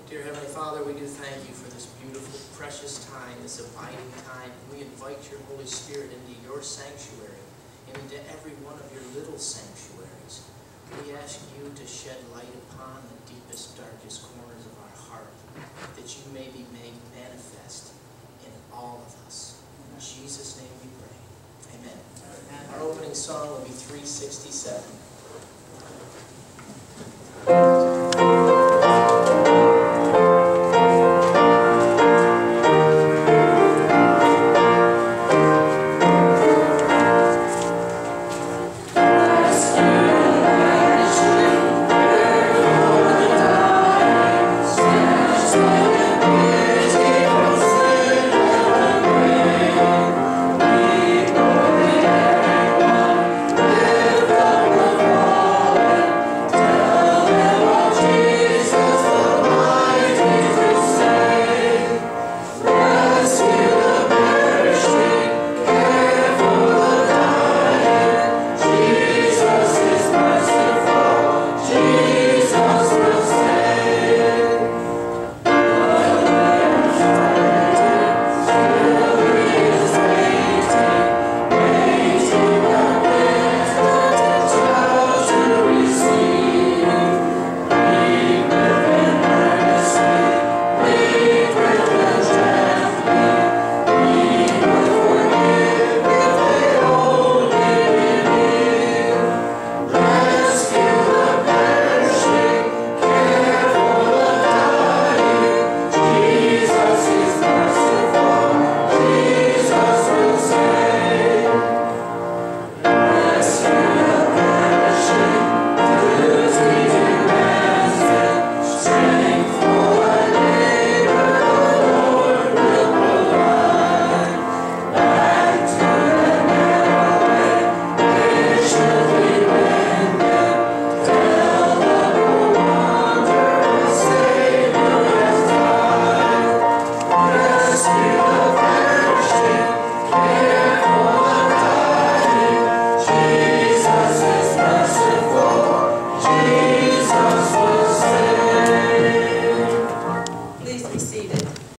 Dear Heavenly Father, we do thank you for this beautiful, precious time, this abiding time. We invite your Holy Spirit into your sanctuary and into every one of your little sanctuaries. We ask you to shed light upon the deepest, darkest corners of our heart, that you may be made manifest in all of us. In Jesus' name we pray. Amen. Our opening song will be 367.